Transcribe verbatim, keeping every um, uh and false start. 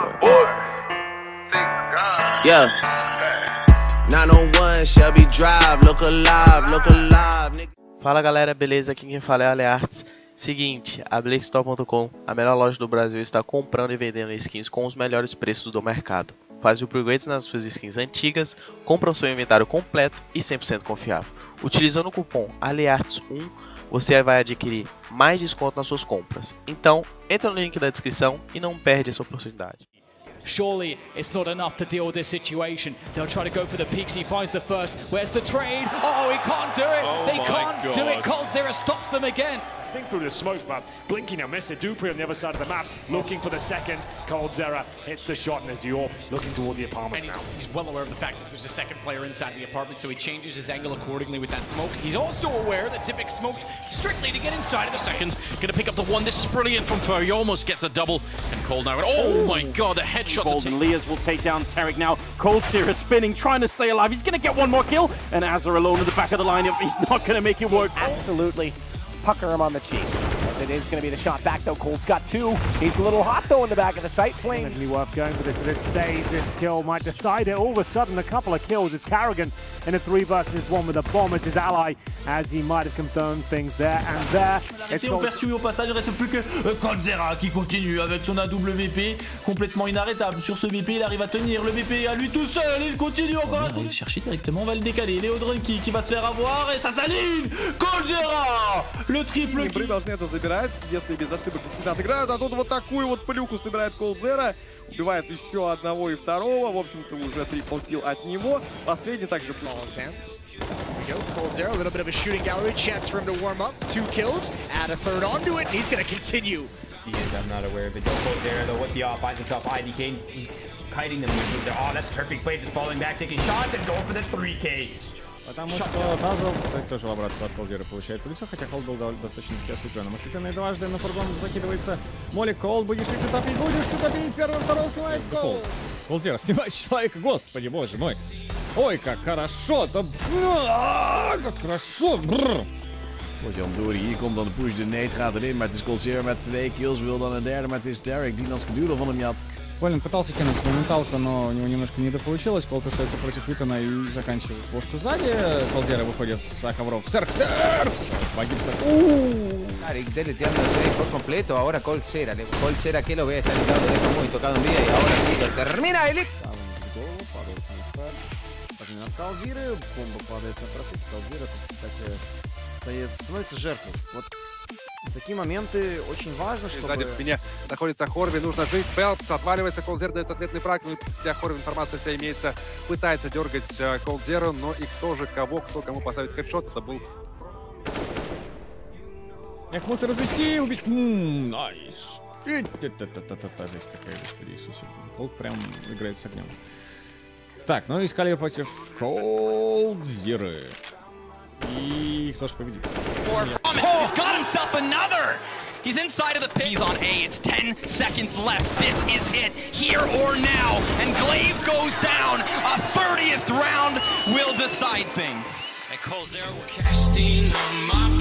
Yeah. nine oh one Shelby Drive, look alive, look alive, nigga. Fala galera, beleza? Aqui quem fala é Aleartes. Seguinte, a Blakestore ponto com, a melhor loja do Brasil, está comprando e vendendo skins com os melhores preços do mercado. Faz o upgrade nas suas skins antigas, compra o seu inventário completo e cem por cento confiável. Utilizando o cupom Aleartes um, você vai adquirir mais desconto nas suas compras. Então, entra no link da descrição e não perde essa oportunidade. Surely it's not enough to deal with this situation. They'll try to go for the peaks. He finds the first. Where's the trade? Oh, he can't do it. Oh they my can't God. do it. coldzera stops them again. Think through the smokes, but blinking a miss. Dupree on the other side of the map, looking for the second. coldzera hits the shot, and Azure looking towards the apartments and he's, now. he's well aware of the fact that there's a second player inside the apartment, so he changes his angle accordingly with that smoke. He's also aware that Zipic smoked strictly to get inside of the second. Gonna pick up the one. This is brilliant from Fur. He almost gets a double. And Cold now. Oh my God, the headshot to Golden Leas will take down Taric now. coldzera spinning, trying to stay alive. He's gonna get one more kill. And Azure alone in the back of the lineup. He's not gonna make it work. Absolutely. Pucker him on the cheeks, as it is going to be the shot back though. Cold's got two. He's a little hot though in the back of the site. Flame. Definitely worth going for this at this stage. This kill might decide it. All of a sudden, a couple of kills. It's Karrigan in a three versus one with a bomb as his ally, as he might have confirmed things there and there. Et on poursuit au passage, il ne reste plus que coldzera qui continue avec son A W P complètement inarrêtable. Sur ce V P, il arrive à tenir le V P à lui tout seul. Il continue encore à le chercher directement, on va le décaler. Léodrun qui, qui va se faire avoir et ça s'aligne. coldzera! Le triple kill. Должны это забирать, если без ошибок действительно отыграют. А тут вот такую вот плюху собирает колdzera. Убивает еще одного и второго. В общем-то, уже трипл килл от него. Последний также... coldzera, a little bit of a shooting gallery. Chance for him to warm up. Two kills. Add a third onto it. He's going to continue. He is, I'm not aware of it. coldzera, though, with the off, finds himself I D K. He's kiting them. Oh, that's perfect play. Just falling back, taking shots, and going for the three K. Потому что Тазл, кстати, тоже в обратку от колdzera получает по лицу, хотя Холд был достаточно ослепленным. Ослепленный дважды на фургон закидывается. Молик, Холд, будешь ли ты топить? Будешь ты топить? Первый, второй снимает Холд. колdzera снимает человека, господи, боже мой. Ой, как хорошо-то. Как хорошо. Wordt Jan door, hier komt dan de push, de nade gaat erin, maar het is coldzera met twee kills, wil dan een derde, maar het is Taric die dan Skaduro van hem jat. Полин пытался кинуть моменталку, но у него немножко недополучилось. Колд остается против Витана и заканчивает пушку сзади. колdzera выходит с ковров. Серкс, Серкс! Погиб Серкс. Taric deleteando el trade por completo. Ahora coldzera. coldzera que lo ve, está ligado, lo deja muy tocado en vida y ahora sí lo termina el... От колdzera, бомба падает на просвет. колdzera, кстати, становится жертвой. Вот такие моменты очень важно, чтобы... Сзади в спине находится Хорви, нужно жить. Фелпс отваливается, колdzera дает ответный фраг. Ну, для Хорви информация вся имеется. Пытается дергать колdzera, но и кто же кого, кто кому поставит хедшот, это был... Эх, мусор развести, убить. Ммм, найс. Это жесть какая, господи Иисусе. Колд прям играет с огнем. Так, ну искали против колdzera. И кто же победит? He's got himself another! He's inside of the pit. He's on A. It's ten seconds left. This is it. Here or now. And Glaive goes down. A thirtieth round will decide things. And coldzera casting on my